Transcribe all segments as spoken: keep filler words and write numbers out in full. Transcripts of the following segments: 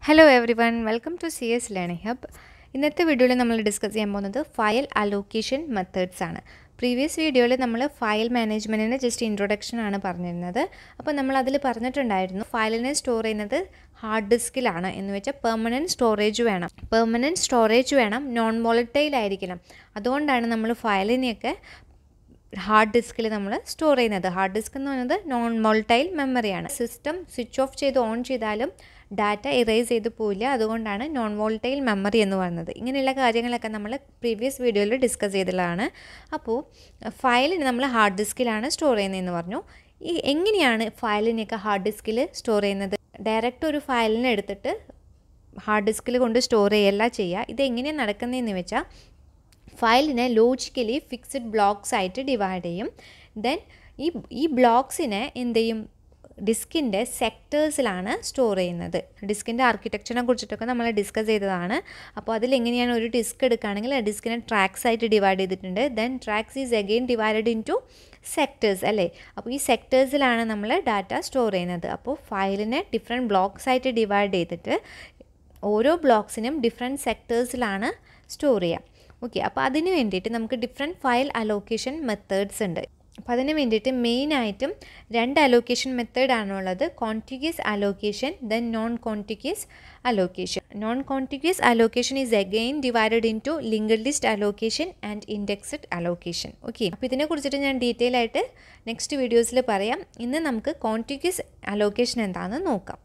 Hello everyone, welcome to C S Learning Hub. ഇന്നത്തെ വീഡിയോയിൽ നമ്മൾ ഡിസ്കസ് ചെയ്യാൻ പോകുന്നത് ഫയൽ അലോക്കേഷൻ മെത്തേഡ്സ് ആണ്. പ്രീവിയസ് വീഡിയോയിൽ നമ്മൾ ഫയൽ മാനേജ്മെൻറ്റിൻ്റെ ജസ്റ്റ് ഇൻട്രൊഡക്ഷൻ ആണ് പറഞ്ഞിരുന്നത്. അപ്പോൾ നമ്മൾ അതിൽ പറഞ്ഞിട്ടുണ്ടായിരുന്നു ഫയലിനെ സ്റ്റോർ ചെയ്യുന്നത് ഹാർഡ് ഡിസ്കിലാണ് എന്ന് വെച്ചാൽ പെർമനൻറ്റ് സ്റ്റോറേജ് വേണം പെർമനൻറ്റ് സ്റ്റോറേജ് വേണം നോൺ വോളറ്റൈൽ ആയിരിക്കണം. അതുകൊണ്ടാണ് നമ്മൾ ഫയലിനെയൊക്കെ ഹാർഡ് ഡിസ്കിൽ നമ്മൾ സ്റ്റോർ ചെയ്യുന്നത്. ഹാർഡ് ഡിസ്ക് എന്ന് പറയുന്നത് നോൺ വോളറ്റൈൽ മെമ്മറിയാണ്. സിസ്റ്റം സ്വിച്ച് ഓഫ് ചെയ്ത് ഓൺ ചെയ്താലും ഡാറ്റ ഇറേസ് ചെയ്ത് പോയില്ല. അതുകൊണ്ടാണ് നോൺ വോളറ്റൈൽ മെമ്മറി എന്ന് പറയുന്നത്. ഇങ്ങനെയുള്ള കാര്യങ്ങളൊക്കെ നമ്മൾ പ്രീവിയസ് വീഡിയോയിൽ ഡിസ്കസ് ചെയ്തതാണ്. അപ്പോൾ ഫയലിന് നമ്മൾ ഹാർഡ് ഡിസ്കിലാണ് സ്റ്റോർ ചെയ്യുന്നതെന്ന് പറഞ്ഞു. ഈ എങ്ങനെയാണ് ഫയലിനെയൊക്കെ ഹാർഡ് ഡിസ്കിൽ സ്റ്റോർ ചെയ്യുന്നത്? ഡയറക്റ്റ് ഒരു ഫയലിനെ എടുത്തിട്ട് ഹാർഡ് ഡിസ്കിൽ കൊണ്ട് സ്റ്റോർ ചെയ്യല്ല ചെയ്യുക. ഇതെങ്ങനെയാണ് നടക്കുന്നതെന്ന് വെച്ചാൽ ഫയലിനെ ലോജിക്കലി ഫിക്സഡ് ബ്ലോക്സ് ആയിട്ട് ഡിവൈഡ് ചെയ്യും. ദെൻ ഈ ഈ ബ്ലോക്സിനെ എന്ത് ചെയ്യും? ഡിസ്കിൻ്റെ സെക്ടേഴ്സിലാണ് സ്റ്റോർ ചെയ്യുന്നത്. ഡിസ്കിൻ്റെ ആർക്കിടെക്ചറിനെ കുറിച്ചിട്ടൊക്കെ നമ്മൾ ഡിസ്കസ് ചെയ്തതാണ്. അപ്പോൾ അതിലെങ്ങനെയാണ് ഒരു ഡിസ്ക് എടുക്കുകയാണെങ്കിൽ ആ ഡിസ്കിനെ ട്രാക്സ് ആയിട്ട് ഡിവൈഡ് ചെയ്തിട്ടുണ്ട്. Then tracks is again divided into sectors അല്ലേ. അപ്പോൾ ഈ സെക്ടേഴ്സിലാണ് നമ്മൾ ഡാറ്റ സ്റ്റോർ ചെയ്യുന്നത്. അപ്പോൾ ഫയലിനെ ഡിഫറെൻറ്റ് ബ്ലോക്സ് ആയിട്ട് ഡിവൈഡ് ചെയ്തിട്ട് ഓരോ ബ്ലോക്സിനും ഡിഫറെൻറ്റ് സെക്ടേഴ്സിലാണ് സ്റ്റോർ ചെയ്യുക. ഓക്കെ, അപ്പോൾ അതിന് വേണ്ടിയിട്ട് നമുക്ക് ഡിഫറെൻറ്റ് ഫയൽ അലോക്കേഷൻ മെത്തേഡ്സ് ഉണ്ട്. അപ്പോൾ അതിന് വേണ്ടിയിട്ട് മെയിനായിട്ടും രണ്ട് അലോക്കേഷൻ മെത്തേഡാണുള്ളത്. Contiguous allocation then non contiguous allocation. Non contiguous allocation is again divided into linked list allocation and indexed allocation. Okay, അപ്പോൾ ഇതിനെ കുറിച്ചിട്ട് ഞാൻ ഡീറ്റെയിൽ ആയിട്ട് നെക്സ്റ്റ് വീഡിയോസിൽ പറയാം. ഇന്ന് നമുക്ക് കോണ്ടിഗ്യൂസ് അലോക്കേഷൻ എന്താണെന്ന് നോക്കാം.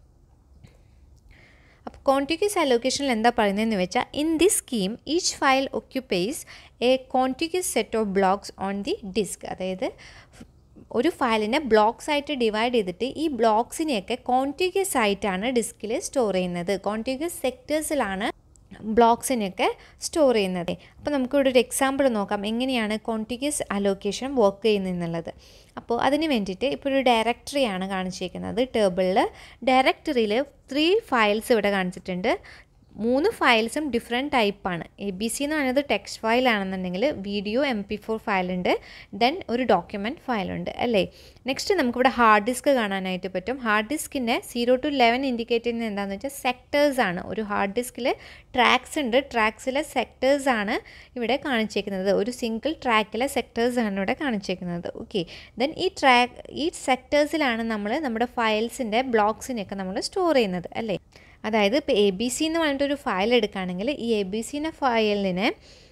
അപ്പോൾ കോണ്ടിഗ്യൂസ് അലോക്കേഷനിൽ എന്താ പറയുന്നതെന്ന് വെച്ചാൽ in this scheme each file occupies a contiguous set of blocks on the disk. അതായത് ഒരു ഫയലിനെ ബ്ലോക്സ് ആയിട്ട് ഡിവൈഡ് ചെയ്തിട്ട് ഈ ബ്ലോക്സിനെയൊക്കെ കോണ്ടിഗ്യൂസ് ആയിട്ടാണ് ഡിസ്കിൽ സ്റ്റോർ ചെയ്യുന്നത്. കോണ്ടിഗ്യൂസ് സെക്ടേഴ്സിലാണ് ബ്ലോക്സിനെയൊക്കെ സ്റ്റോർ ചെയ്യുന്നത്. അപ്പോൾ നമുക്കിവിടെ ഒരു എക്സാമ്പിൾ നോക്കാം എങ്ങനെയാണ് കോണ്ടിഗ്യൂസ് അലോക്കേഷൻ വർക്ക് ചെയ്യുന്നതെന്നുള്ളത്. അപ്പോൾ അതിന് വേണ്ടിയിട്ട് ഇപ്പോൾ ഒരു ഡയറക്ടറിയാണ് കാണിച്ചിരിക്കുന്നത്. ടേബിളിൽ ഡയറക്ടറിയിൽ ത്രീ ഫയൽസ് ഇവിടെ കാണിച്ചിട്ടുണ്ട്. മൂന്ന് ഫയൽസും ഡിഫറെൻറ്റ് ടൈപ്പാണ്. എ ബി സി എന്ന് പറയുന്നത് ടെക്സ്റ്റ് ഫയലാണെന്നുണ്ടെങ്കിൽ വീഡിയോ എം പി ഫോർ ഫയലുണ്ട്, ദെൻ ഒരു ഡോക്യുമെൻറ്റ് ഫയലുണ്ട് അല്ലേ. നെക്സ്റ്റ് നമുക്കിവിടെ ഹാർഡ് ഡിസ്ക് കാണാനായിട്ട് പറ്റും. ഹാർഡ് ഡിസ്കിൻ്റെ സീറോ ടു ലെവൻ ഇൻഡിക്കേറ്റ് ചെയ്യുന്നത് എന്താണെന്ന് വെച്ചാൽ സെക്ടേഴ്സാണ്. ഒരു ഹാർഡ് ഡിസ്കിൽ ട്രാക്സ് ഉണ്ട്, ട്രാക്സിലെ സെക്ടേഴ്സാണ് ഇവിടെ കാണിച്ചേക്കുന്നത്. ഒരു സിംഗിൾ ട്രാക്കിലെ സെക്ടേഴ്സാണ് ഇവിടെ കാണിച്ചേക്കുന്നത്. ഓക്കെ, ദെൻ ഈ ട്രാക്ക് ഈ സെക്ടേഴ്സിലാണ് നമ്മൾ നമ്മുടെ ഫയൽസിൻ്റെ ബ്ലോക്സിനെയൊക്കെ നമ്മൾ സ്റ്റോർ ചെയ്യുന്നത് അല്ലേ. അതായത് ഇപ്പോൾ എ ബി സി എന്ന് പറഞ്ഞിട്ടൊരു ഫയൽ എടുക്കുകയാണെങ്കിൽ ഈ എ ബി സിൻ്റെ ഫയലിനെ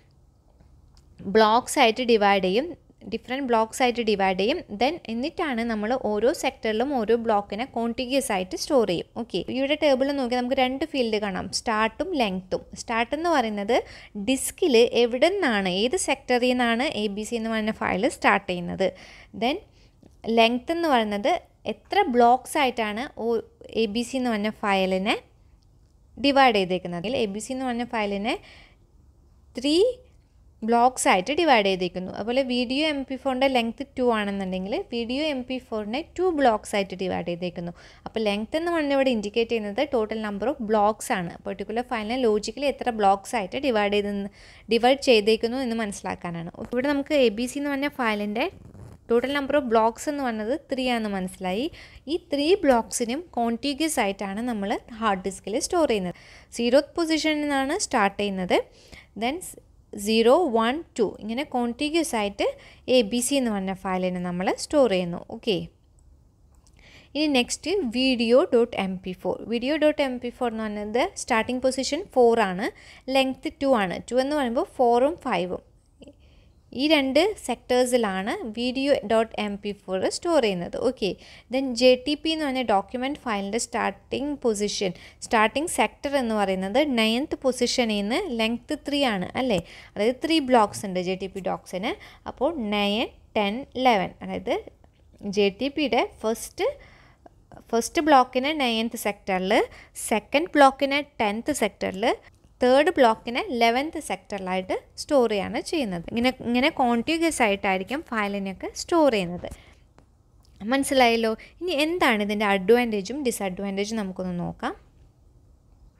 ബ്ലോക്സ് ആയിട്ട് ഡിവൈഡ് ചെയ്യും, ഡിഫറെൻറ്റ് ബ്ലോക്സ് ആയിട്ട് ഡിവൈഡ് ചെയ്യും. ദെൻ എന്നിട്ടാണ് നമ്മൾ ഓരോ സെക്ടറിലും ഓരോ ബ്ലോക്കിനെ കോണ്ടിഗ്യൂസ് ആയിട്ട് സ്റ്റോർ ചെയ്യും. ഓക്കെ, ഇവിടെ ടേബിളിൽ നോക്കിയാൽ നമുക്ക് രണ്ട് ഫീൽഡ് കാണാം, സ്റ്റാർട്ടും ലെങ്ത്തും. സ്റ്റാർട്ട് എന്ന് പറയുന്നത് ഡിസ്കിൽ എവിടെ നിന്നാണ്, ഏത് സെക്ടറിൽ നിന്നാണ് എ ബി സി എന്ന് പറയുന്ന ഫയൽ സ്റ്റാർട്ട് ചെയ്യുന്നത്. ദെൻ ലെങ്ത്ത് എന്ന് പറയുന്നത് എത്ര ബ്ലോക്സ് ആയിട്ടാണ് ഓ എ ബി സി എന്ന് പറഞ്ഞ ഫയലിനെ ഡിവൈഡ് ചെയ്തേക്കുന്നത്. എ ബി സി എന്ന് പറഞ്ഞ ഫയലിനെ ത്രീ ബ്ലോക്സ് ആയിട്ട് ഡിവൈഡ് ചെയ്തേക്കുന്നു. അതുപോലെ വീഡിയോ എം പി ഫോറിൻ്റെ ലെങ്ത്ത് ടു ആണെന്നുണ്ടെങ്കിൽ വീഡിയോ എം പി ഫോറിനെ ടു ബ്ലോക്സ് ആയിട്ട് ഡിവൈഡ് ചെയ്തേക്കുന്നു. അപ്പോൾ ലെങ്ത്ത് എന്ന് പറഞ്ഞാൽ ഇവിടെ ഇൻഡിക്കേറ്റ് ചെയ്യുന്നത് ടോട്ടൽ നമ്പർ ഓഫ് ബ്ലോക്സ് ആണ്. പെർട്ടിക്കുലർ ഫയലിനെ ലോജിക്കലി എത്ര ബ്ലോക്സ് ആയിട്ട് ഡിവൈഡ് ചെയ്ത് ഡിവൈഡ് ചെയ്തേക്കുന്നു എന്ന് മനസ്സിലാക്കാനാണ്. ഇവിടെ നമുക്ക് എ ബി സി എന്ന് പറഞ്ഞ ഫയലിൻ്റെ ടോട്ടൽ നമ്പർ ഓഫ് ബ്ലോക്സ് എന്ന് പറഞ്ഞത് ത്രീ ആണെന്ന് മനസ്സിലായി. ഈ ത്രീ ബ്ലോക്സിനും കോണ്ടിഗ്യൂസ് ആയിട്ടാണ് നമ്മൾ ഹാർഡ് ഡിസ്കിൽ സ്റ്റോർ ചെയ്യുന്നത്. സീറോത്ത് പൊസിഷനിൽ നിന്നാണ് സ്റ്റാർട്ട് ചെയ്യുന്നത്. ദെൻ സീറോ വൺ ടു ഇങ്ങനെ കോണ്ടിഗ്യൂസ് ആയിട്ട് എ ബി സി എന്ന് പറഞ്ഞ ഫയലിനെ നമ്മൾ സ്റ്റോർ ചെയ്യുന്നു. ഓക്കെ, ഇനി next video dot M P four. Video dot M P four എന്ന് പറയുന്നത് സ്റ്റാർട്ടിംഗ് പൊസിഷൻ ഫോർ ആണ്, ലെങ്ത്ത് ടു ആണ്. ടു എന്ന് പറയുമ്പോൾ ഫോറും ഫൈവും ഈ രണ്ട് സെക്ടേഴ്സിലാണ് video dot M P four store ചെയ്യുന്നത്. Okay, then J T P എന്ന് പറഞ്ഞ ഡോക്യുമെൻറ്റ് ഫയലിൻ്റെ സ്റ്റാർട്ടിംഗ് പൊസിഷൻ സ്റ്റാർട്ടിംഗ് സെക്ടർ എന്ന് പറയുന്നത് നയൻത്ത് പൊസിഷനിൽ നിന്ന് ലെങ്ത്ത് ത്രീ ആണ് അല്ലേ. അതായത് ത്രീ ബ്ലോക്സ് ഉണ്ട് ജെ ടി പി ഡോക്സിന്. അപ്പോൾ നയൻ ടെൻ ലെവൻ അതായത് ജെ ടി പിയുടെ ഫസ്റ്റ് ഫസ്റ്റ് ബ്ലോക്കിന് നയൻത്ത് സെക്ടറിൽ, സെക്കൻഡ് ബ്ലോക്കിന് ടെൻത്ത് സെക്ടറിൽ, തേർഡ് ബ്ലോക്കിനെ ലെവൻത്ത് സെക്ടറിലായിട്ട് സ്റ്റോർ ചെയ്യാണ് ചെയ്യുന്നത്. ഇങ്ങനെ ഇങ്ങനെ കോണ്ടിഗ്യൂസ് ആയിട്ടായിരിക്കും ഫയലിനെയൊക്കെ സ്റ്റോർ ചെയ്യുന്നത്. മനസ്സിലായല്ലോ. ഇനി എന്താണ് ഇതിൻ്റെ അഡ്വാൻറ്റേജും ഡിസഡ്വാൻറ്റേജും നമുക്കൊന്ന് നോക്കാം.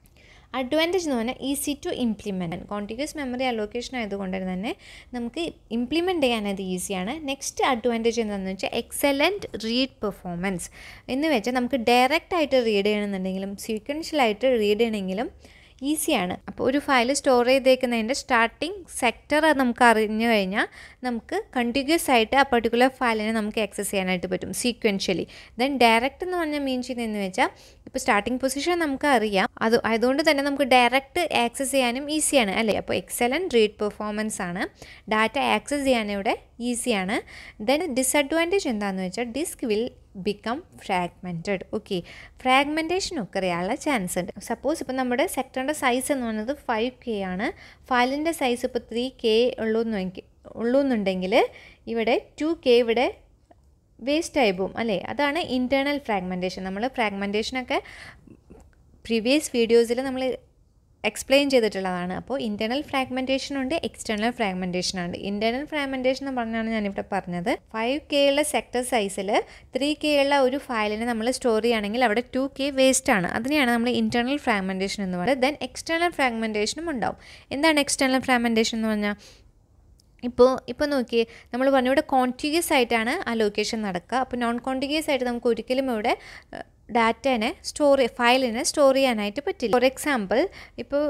അഡ്വാൻറ്റേജ് എന്ന് പറഞ്ഞാൽ easy to implement. Contiguous memory allocation ആയതുകൊണ്ട് തന്നെ നമുക്ക് ഇംപ്ലിമെൻറ്റ് ചെയ്യാൻ അത് ഈസിയാണ്. നെക്സ്റ്റ് അഡ്വാൻറ്റേജ് എന്താണെന്ന് വെച്ചാൽ എക്സലൻറ്റ് റീഡ് പെർഫോമൻസ് എന്ന് വെച്ചാൽ നമുക്ക് ഡയറക്റ്റ് ആയിട്ട് റീഡ് ചെയ്യണമെന്നുണ്ടെങ്കിലും സീക്വൻഷ്യലായിട്ട് റീഡ് ചെയ്യണമെങ്കിലും ഈസിയാണ്. അപ്പോൾ ഒരു ഫയൽ സ്റ്റോർ ചെയ്തേക്കുന്നതിൻ്റെ സ്റ്റാർട്ടിങ് സെക്ടർ നമുക്ക് അറിഞ്ഞു കഴിഞ്ഞാൽ നമുക്ക് കണ്ടിന്യൂസ് ആയിട്ട് ആ പർട്ടിക്കുലർ ഫയലിനെ നമുക്ക് ആക്സസ് ചെയ്യാനായിട്ട് പറ്റും സീക്വൻഷ്യലി. ദെൻ ഡയറക്റ്റ് എന്ന് പറഞ്ഞാൽ മീൻ ചെയ്യുന്നതെന്ന് വെച്ചാൽ ഇപ്പോൾ സ്റ്റാർട്ടിങ് പൊസിഷൻ നമുക്ക് അറിയാം, അത് അതുകൊണ്ട് തന്നെ നമുക്ക് ഡയറക്റ്റ് ആക്സസ് ചെയ്യാനും ഈസിയാണ് അല്ലേ. അപ്പോൾ എക്സലൻറ്റ് റീഡ് പെർഫോമൻസ് ആണ്, ഡാറ്റ ആക്സസ് ചെയ്യാനിവിടെ ഈസിയാണ്. ദെൻ ഡിസഡ്വാൻറ്റേജ് എന്താണെന്ന് വെച്ചാൽ disk will become fragmented. Okay, fragmentation ഒക്കെ അറിയാനുള്ള ചാൻസ് ഉണ്ട്. സപ്പോസ് ഇപ്പോൾ നമ്മുടെ സെക്ടറിൻ്റെ സൈസ് എന്ന് പറയുന്നത് ഫൈവ് കെ ആണ്, ഫയലിൻ്റെ സൈസ് ഇപ്പോൾ ത്രീ കെ ഉള്ളൂ എന്ന് ഉള്ളൂ എന്നുണ്ടെങ്കിൽ ഇവിടെ ടു കെ ഇവിടെ വേസ്റ്റ് ആയി പോകും അല്ലേ. അതാണ് ഇൻറ്റേർണൽ ഫ്രാഗ്മെൻറ്റേഷൻ. നമ്മൾ ഫ്രാഗ്മെൻറ്റേഷനൊക്കെ പ്രീവിയസ് വീഡിയോസിൽ നമ്മൾ എക്സ്പ്ലെയിൻ ചെയ്തിട്ടുള്ളതാണ്. അപ്പോൾ ഇൻറ്റേർണൽ ഫ്രാഗ്മെൻറ്റേഷൻ ഉണ്ട്, എക്സ്റ്റേണൽ ഫ്രാഗ്മെൻറ്റേഷൻ ഉണ്ട്. ഇൻറ്റേർണൽ ഫ്രാഗ്മെൻറ്റേഷൻ എന്ന് പറഞ്ഞാണ് ഞാനിവിടെ പറഞ്ഞത്. ഫൈവ് കെ ഉള്ള സെക്ടർ സൈസിൽ ത്രീ കെ ഉള്ള ഒരു ഫയലിനെ നമ്മൾ സ്റ്റോർ ചെയ്യുകയാണെങ്കിൽ അവിടെ ടു കെ വേസ്റ്റ് ആണ്. അതിനെയാണ് നമ്മൾ ഇൻറ്റേർണൽ ഫ്രാഗ്മെൻറ്റേഷൻ എന്ന് പറയുന്നത്. ദെൻ എക്സ്റ്റേണൽ ഫ്രാഗ്മെൻറ്റേഷനും ഉണ്ടാവും. എന്താണ് എക്സ്റ്റേണൽ ഫ്രാഗ്മെൻറ്റേഷൻ എന്ന് പറഞ്ഞാൽ? ഇപ്പോൾ ഇപ്പോൾ നോക്കിയേ, നമ്മൾ പറഞ്ഞു ഇവിടെ കോണ്ടിഗ്യൂസ് ആയിട്ടാണ് അലോക്കേഷൻ നടക്കുക. അപ്പോൾ നോൺ കോണ്ടിഗ്യൂസ് ആയിട്ട് നമുക്ക് ഒരിക്കലും ഇവിടെ ഡാറ്റേനെ സ്റ്റോർ ഫയലിനെ സ്റ്റോർ ചെയ്യാനായിട്ട് പറ്റില്ല. ഫോർ എക്സാമ്പിൾ ഇപ്പോൾ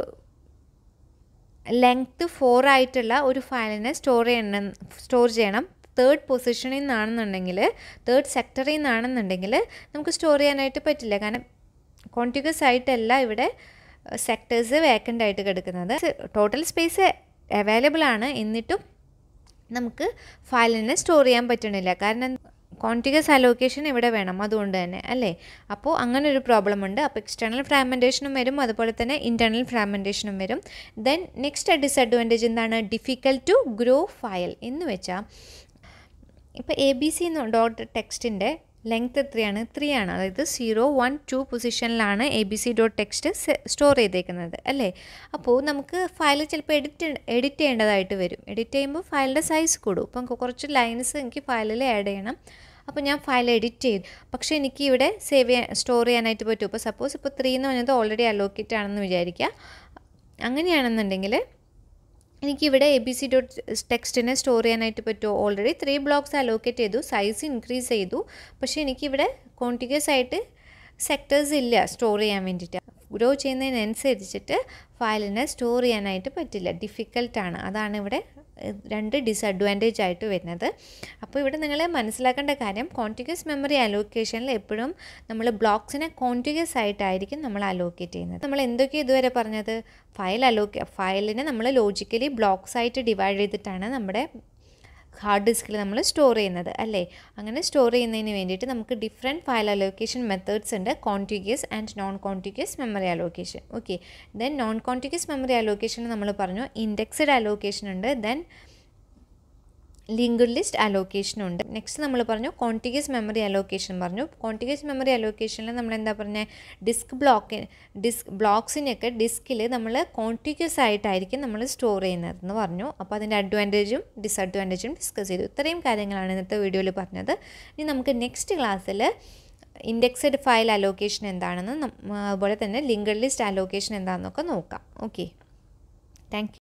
ലെങ്ത്ത് ഫോർ ആയിട്ടുള്ള ഒരു ഫയലിനെ സ്റ്റോർ ചെയ്യണം സ്റ്റോർ ചെയ്യണം തേർഡ് പൊസിഷനിൽ നിന്നാണെന്നുണ്ടെങ്കിൽ തേർഡ് സെക്ടറിൽ നിന്നാണെന്നുണ്ടെങ്കിൽ നമുക്ക് സ്റ്റോർ ചെയ്യാനായിട്ട് പറ്റില്ല. കാരണം കോണ്ടിഗ്യൂസ് ആയിട്ടല്ല ഇവിടെ സെക്ടേഴ്സ് വേക്കൻ്റ് ആയിട്ട് കിടക്കുന്നത്. ടോട്ടൽ സ്പേസ് അവൈലബിൾ ആണ്, എന്നിട്ടും നമുക്ക് ഫയലിനെ സ്റ്റോർ ചെയ്യാൻ പറ്റണില്ല. കാരണം കോണ്ടിഗ്യൂസ് അലോക്കേഷൻ ഇവിടെ വേണം, അതുകൊണ്ട് തന്നെ അല്ലേ. അപ്പോൾ അങ്ങനെ ഒരു പ്രോബ്ലം ഉണ്ട്. അപ്പോൾ എക്സ്റ്റേണൽ ഫ്രാഗ്മെൻറ്റേഷനും വരും, അതുപോലെ തന്നെ ഇൻറ്റേർണൽ ഫ്രാഗ്മെൻറ്റേഷനും വരും. ദെൻ നെക്സ്റ്റ് ഡിസഡ്വാൻറ്റേജ് എന്താണ്? ഡിഫിക്കൽട്ട് ടു ഗ്രോ ഫയൽ എന്ന് വെച്ചാൽ ഇപ്പോൾ എ ബി സി ഡോട്ട് ടെക്സ്റ്റിൻ്റെ ലെങ്ത് എത്രയാണ്? ത്രീ ആണ്. അതായത് സീറോ വൺ ടു പൊസിഷനിലാണ് A B C dot text store ചെയ്തേക്കുന്നത് അല്ലേ. അപ്പോൾ നമുക്ക് ഫയൽ ചിലപ്പോൾ എഡിറ്റ് എഡിറ്റ് ചെയ്യേണ്ടതായിട്ട് വരും. എഡിറ്റ് ചെയ്യുമ്പോൾ ഫയലിൻ്റെ സൈസ് കൂടും. ഇപ്പം കുറച്ച് ലൈൻസ് എനിക്ക് ഫയലിൽ ആഡ് ചെയ്യണം. അപ്പോൾ ഞാൻ ഫയൽ എഡിറ്റ് ചെയ്തു, പക്ഷേ എനിക്ക് ഇവിടെ സേവ് ചെയ്യാൻ സ്റ്റോർ ചെയ്യാനായിട്ട് പറ്റും. ഇപ്പോൾ സപ്പോസ് ഇപ്പോൾ ത്രീ എന്ന് പറഞ്ഞത് ഓൾറെഡി അലോക്കേറ്റ് ആണെന്ന് വിചാരിക്കുക. അങ്ങനെയാണെന്നുണ്ടെങ്കിൽ എനിക്കിവിടെ എ ബി സി ഡോട്ട് ടെക്സ്റ്റിനെ സ്റ്റോർ ചെയ്യാനായിട്ട് പറ്റുമോ? ഓൾറെഡി ത്രീ ബ്ലോക്സ് അലോക്കേറ്റ് ചെയ്തു, സൈസ് ഇൻക്രീസ് ചെയ്തു, പക്ഷേ എനിക്കിവിടെ കോണ്ടിഗ്യൂസ് ആയിട്ട് സെക്ടേഴ്സ് ഇല്ല സ്റ്റോർ ചെയ്യാൻ വേണ്ടിയിട്ട്. ഗ്രോ ചെയ്യുന്നതിനനുസരിച്ചിട്ട് ഫയലിനെ സ്റ്റോർ ചെയ്യാനായിട്ട് പറ്റില്ല, ഡിഫിക്കൽട്ടാണ്. അതാണ് ഇവിടെ രണ്ട് ഡിസഡ്വാൻറ്റേജ് ആയിട്ട് വരുന്നത്. അപ്പോൾ ഇവിടെ നിങ്ങൾ മനസ്സിലാക്കേണ്ട കാര്യം, കോണ്ടിഗ്യൂസ് മെമ്മറി അലോക്കേഷനിൽ എപ്പോഴും നമ്മൾ ബ്ലോക്സിനെ കോണ്ടിഗ്യൂസ് ആയിട്ടായിരിക്കും നമ്മൾ അലോക്കേറ്റ് ചെയ്യുന്നത്. നമ്മൾ എന്തൊക്കെ ഇതുവരെ പറഞ്ഞത്? ഫയൽ അലോക്കേ ഫയലിനെ നമ്മൾ ലോജിക്കലി ബ്ലോക്സ് ആയിട്ട് ഡിവൈഡ് ചെയ്തിട്ടാണ് നമ്മുടെ ഹാർഡ് ഡിസ്കിൽ നമ്മൾ സ്റ്റോർ ചെയ്യുന്നത് അല്ലേ. അങ്ങനെ സ്റ്റോർ ചെയ്യുന്നതിന് വേണ്ടിയിട്ട് നമുക്ക് ഡിഫറെൻറ്റ് ഫയൽ അലോക്കേഷൻ മെത്തേഡ്സ് ഉണ്ട്, contiguous and non contiguous memory allocation. Okay, then non contiguous memory allocation നമ്മൾ പറഞ്ഞു, ഇൻഡെക്സ്ഡ് അലോക്കേഷൻ ഉണ്ട്, ദെൻ ലിങ്ക്ഡ് ലിസ്റ്റ് അലോക്കേഷൻ ഉണ്ട്. നെക്സ്റ്റ് നമ്മൾ പറഞ്ഞു കോണ്ടിഗ്യൂസ് മെമ്മറി അലോക്കേഷൻ പറഞ്ഞു. കോണ്ടിഗ്യൂസ് മെമ്മറി അലോക്കേഷനിൽ നമ്മൾ എന്താ പറഞ്ഞത്? ഡിസ്ക് ബ്ലോക്ക് ഡിസ്ക് ബ്ലോക്സിനൊക്കെ ഡിസ്കിൽ നമ്മൾ കോണ്ടിഗ്യൂസ് ആയിട്ടായിരിക്കും നമ്മൾ സ്റ്റോർ ചെയ്യുന്നതെന്ന് പറഞ്ഞു. അപ്പോൾ അതിൻ്റെ അഡ്വാൻറ്റേജും ഡിസഡ്വാൻറ്റേജും ഡിസ്കസ് ചെയ്തു. ഇത്രയും കാര്യങ്ങളാണ് ഇന്നത്തെ വീഡിയോയിൽ പറഞ്ഞത്. ഇനി നമുക്ക് നെക്സ്റ്റ് ക്ലാസ്സിൽ ഇൻഡെക്സ്ഡ് ഫയൽ അലോക്കേഷൻ എന്താണെന്ന്, അതുപോലെ തന്നെ ലിങ്ക്ഡ് ലിസ്റ്റ് അലോക്കേഷൻ എന്താണെന്നൊക്കെ നോക്കാം. Okay, thank U.